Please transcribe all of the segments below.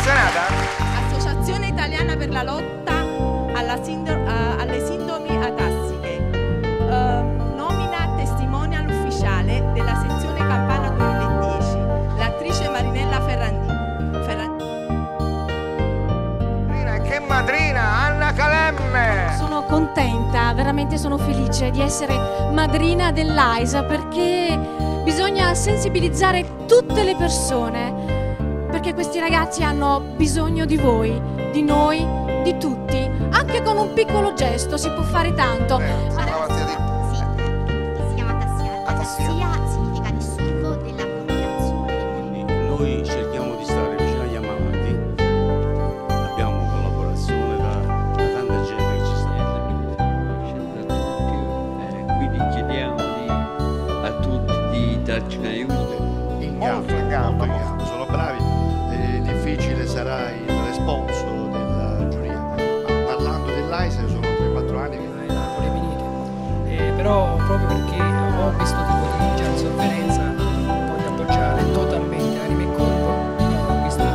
appassionata? Associazione Italiana per la lotta alle sindromi atassiche. Nomina testimonial ufficiale della sezione Campana 2010, l'attrice Marinella Ferrandini. Che madrina, Anna Calemme! Sono contenta, veramente sono felice di essere madrina dell'AISA, perché bisogna sensibilizzare tutte le persone, perché questi ragazzi hanno bisogno di voi, di noi, di tutti. Anche con un piccolo gesto si può fare tanto. Sì, si chiama atassia. Atassia significa disturbo della coordinazione. Noi cerchiamo di stare vicino agli ammalati, abbiamo collaborazione da tanta gente che ci sta. Quindi chiediamo a tutti di darci un aiuto. In gamba. Sono bravi, difficile sarà il responso della giuria. Parlando dell'AISA, sono 3-4 anni che con le venite, però proprio perché ho questo tipo di già sofferenza voglio appoggiare totalmente anima e corpo questa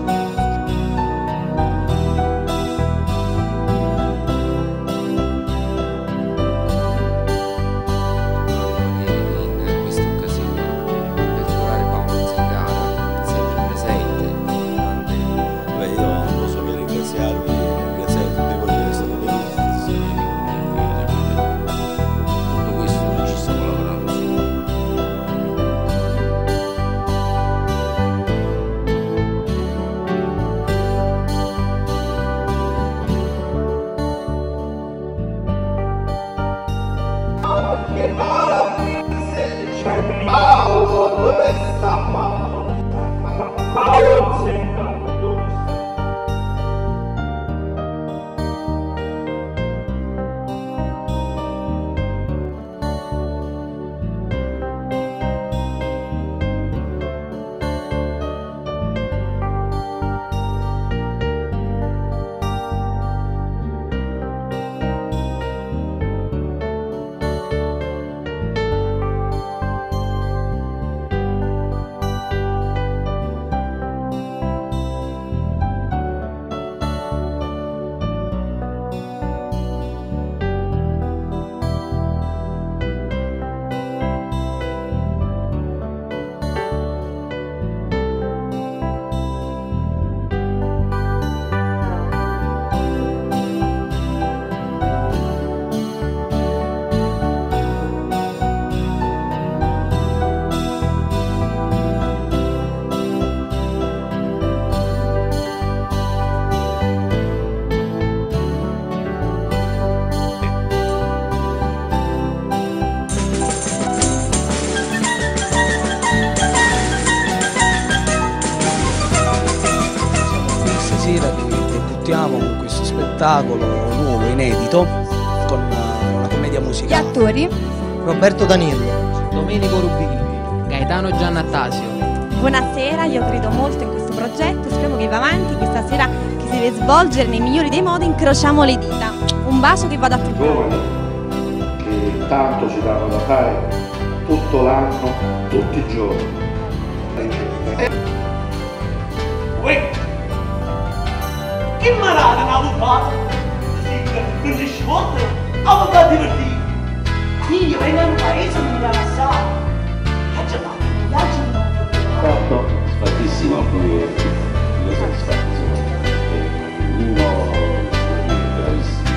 in questa occasione per ricordare Paolo Zingara, sempre presente. Io non posso che ringraziare tutti voi che state venuti. Tutto questo noi ci stiamo lavorando su. Stasera che debuttiamo con questo spettacolo nuovo, inedito, con una commedia Gli musicale. attori: Roberto Danilo, Domenico Rubini, Gaetano Giannattasio. buonasera, io credo molto in questo progetto, speriamo che va avanti questa sera, che si deve svolgere nei migliori dei modi, incrociamo le dita. Un bacio che vada a tutti. Giovani che tanto ci danno da fare tutto l'anno, tutti i giorni. Che marata una lupata? Non ci scivolta? Ma va a divertire! Quindi vengo in un paese non mi dà assare! Fatto sfattissimo alcuni io sono sfattissimo. Uno bravissimo.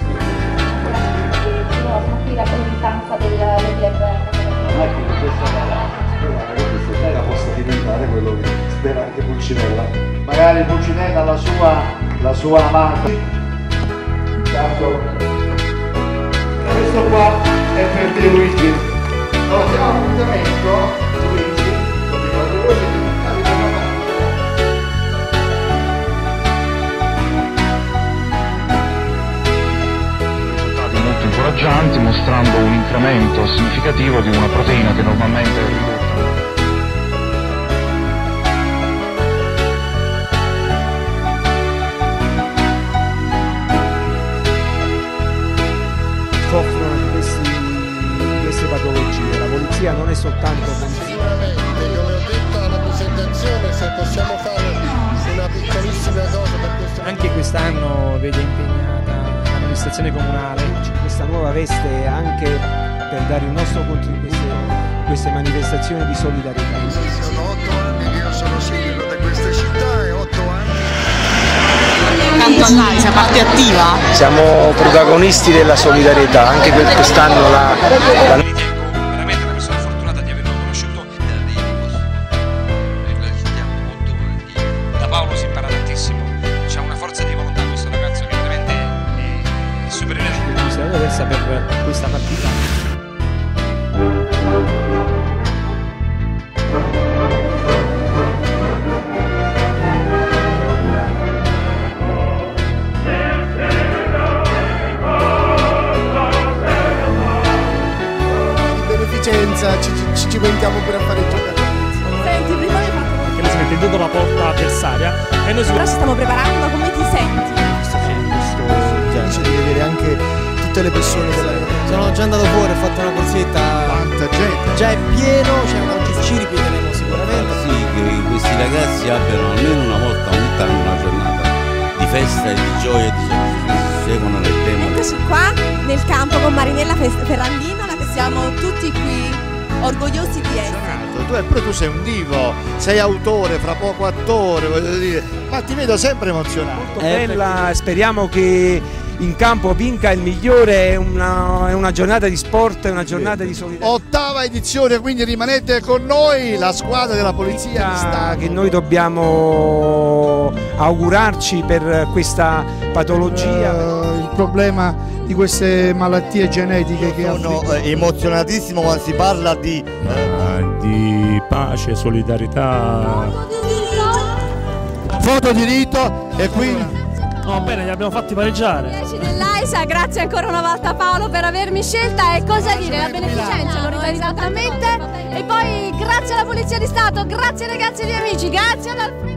Sono qui rappresentanza del club. Non è che questa sera possa diventare quello che spera anche Pulcinella. Magari Pulcinella la sua amata. Intanto questo qua è per te Luigi. Allora siamo all'appuntamento, Luigi, con i quattro voci di risultati molto incoraggianti, mostrando un incremento significativo di una proteina che normalmente è ridotta. Soffrono di queste patologie. La polizia non è soltanto... Sicuramente, come ho detto alla presentazione, se possiamo fare una piccolissima Anche quest'anno vede impegnata l'amministrazione comunale. Questa nuova veste anche per dare il nostro contributo a queste manifestazioni di solidarietà. Sono 8 anni che io sono sindaco di questa città e 8 anni. Accanto all'AISA, parte attiva? Siamo protagonisti della solidarietà, anche quest'anno la veramente una persona fortunata di averlo conosciuto. Da Paolo si impara tantissimo, c'ha una forza di volontà questo ragazzo che veramente è superiore. Adesso per questa partita. Ci pensiamo pure a fare i giocatori. Senti, prima hai fatto che le si mette dentro la porta avversaria e noi Ora ci stiamo preparando, come ti senti? Felice di vedere anche tutte le persone della Sono già andato fuori, ho fatto una corsetta. Quanta gente! Già è pieno, oggi ci ripeteremo sicuramente. Sì, che questi ragazzi abbiano almeno una volta ogni anno una giornata di festa e di gioia e di seguono nel tema. Eccoci qua nel campo con Marinella Ferrandino. Siamo tutti qui orgogliosi di essere. Eppure tu sei un divo, sei autore, fra poco attore, voglio dire, ma ti vedo sempre emozionato. Molto bella, speriamo che in campo vinca il migliore, è una giornata di sport, è una giornata di solidarietà. 8ª edizione, quindi rimanete con noi, la squadra della Polizia di Stato. Che noi dobbiamo augurarci per questa patologia. Il problema di queste malattie genetiche che sono emozionatissimo quando si parla di pace, solidarietà. Foto di rito e quindi no, bene, li abbiamo fatti pareggiare. Dell'AISA, grazie ancora una volta a Paolo per avermi scelta e cosa dire, la beneficenza, lo ribadisco esattamente. E poi grazie alla Polizia di Stato, grazie ragazzi e miei amici, grazie ad Alfredo.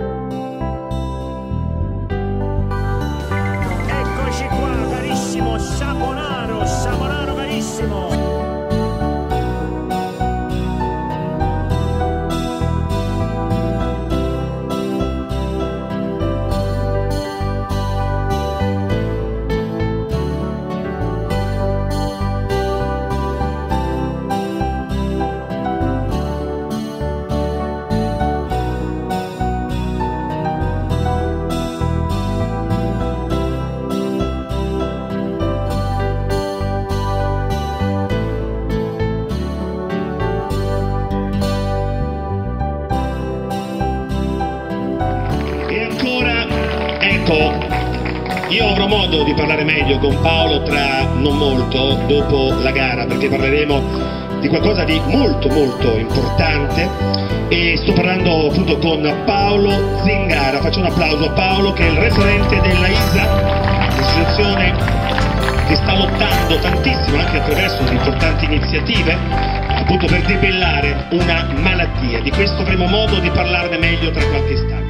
Eccoci qua, carissimo Saponaro carissimo. Io avrò modo di parlare meglio con Paolo tra non molto, dopo la gara, perché parleremo di qualcosa di molto importante e sto parlando appunto con Paolo Zingara. Faccio un applauso a Paolo che è il referente della ISA, l'associazione che sta lottando tantissimo anche attraverso importanti iniziative appunto per debellare una malattia. Di questo avremo modo di parlarne meglio tra qualche istante.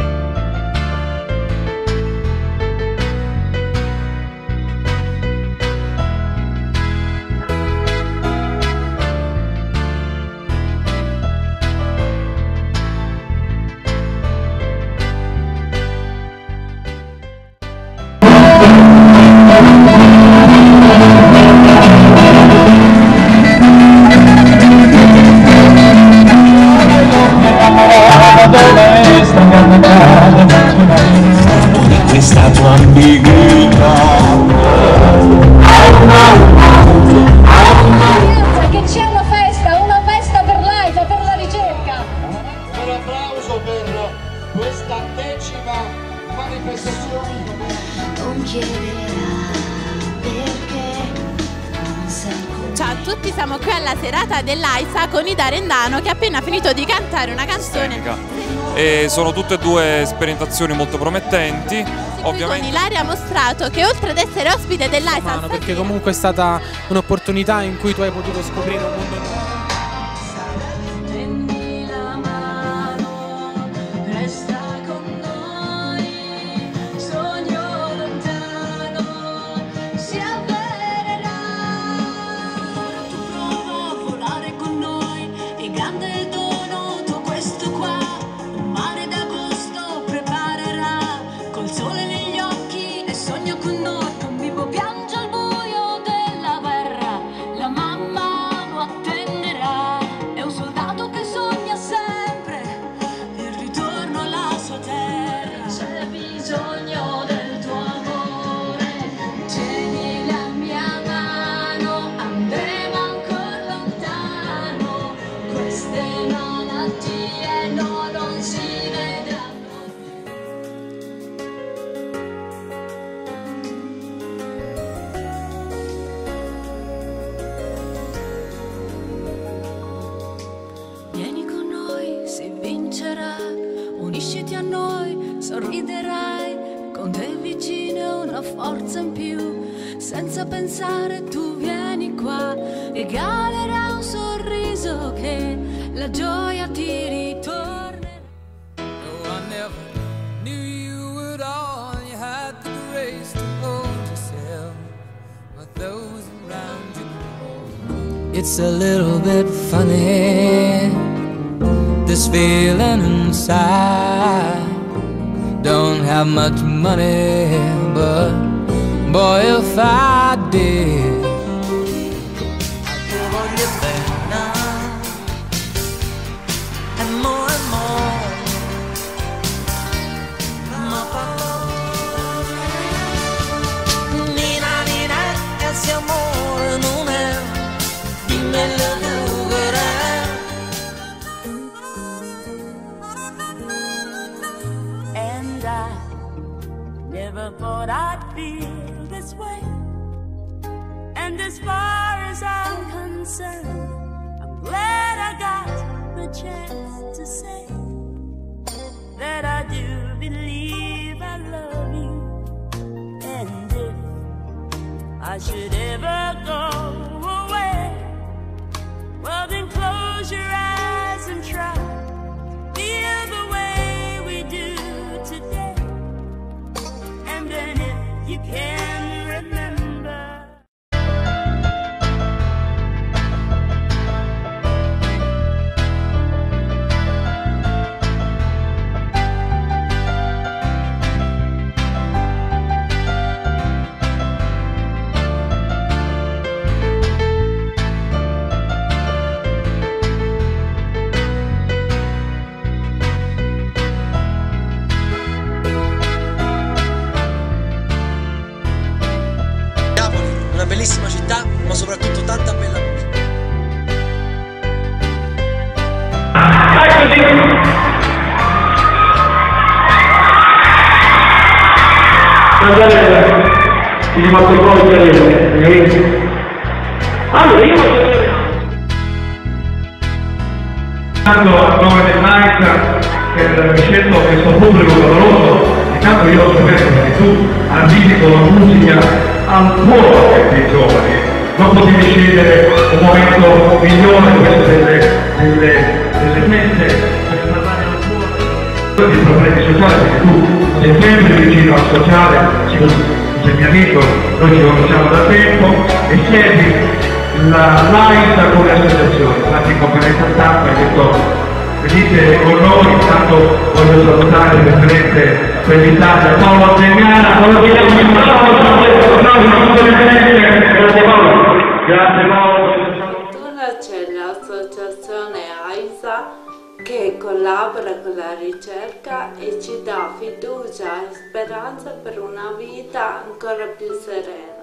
Questa tua ambiguità Che c'è una festa per l'AISA, per la ricerca. un applauso per questa 10ª manifestazione. Non chiederà perché non sei con Ciao a tutti, siamo qui alla serata dell'AISA con Ida Rendano che ha appena finito di cantare una canzone. E sono tutte e due sperimentazioni molto promettenti. Ovviamente con Ilaria ha mostrato che oltre ad essere ospite dell'AISA, perché comunque è stata un'opportunità in cui tu hai potuto scoprire un mondo nuovo. questo qua, un mare d'agosto preparerà col sole. forza in più. Senza pensare tu vieni qua, regalerà un sorriso che la gioia ti ritorna. No, I never knew you at all. You had the grace to hold yourself, but those around you know. It's a little bit funny, this feeling inside. Don't have much money, but boy, if I did, I'd give all you better and more and more. Nina, Nina, esse amore non è, dimmelo tu che è. And I never thought I'd feel this way. And as far as I'm concerned, I'm glad I got the chance to say that I do believe I love you. And if I should ever go away, well then close your eyes and try, feel the way we do today. And then if you can remember, una bellissima città, ma soprattutto tanta bella musica. Ti ho fatto cogliere. Allora io voglio dire a nome del Night per aver scelto questo pubblico caloroso. Intanto io so che tu arrivi con la musica al cuore dei giovani, non potevi scegliere un momento migliore questo delle feste per parlare al cuore dei problemi sociali, perché tu sei sempre vicino al sociale, sei mio amico, noi ci conosciamo da tempo e segui la LAISA come associazione. Infatti in conferenza stampa hai detto venite con noi. Intanto voglio salutare il presidente per l'Italia Paolo Zegnara. Grazie Paolo. Grazie Paolo. Ora c'è l'associazione AISA che collabora con la ricerca e ci dà fiducia e speranza per una vita ancora più serena.